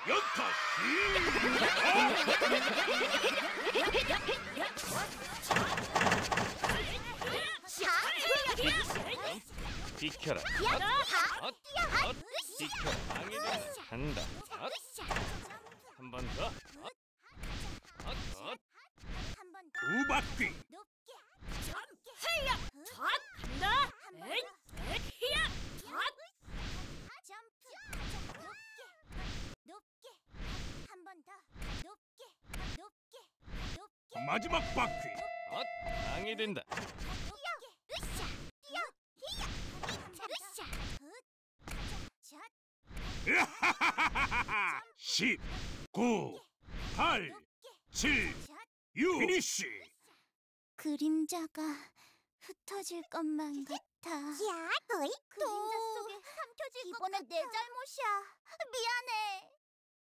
연타 비켜라. 비켜라. 방해되면 간다. 한 번 더. 두 바퀴. 마지막 바퀴. 방해된다. 10, 9, 8, 7, 6 피니쉬. 그림자가 흩어질 것만 같아. 야, 어이? 그림자 속에 삼켜질 것 같아. 이번엔 내 잘못이야. 미안해.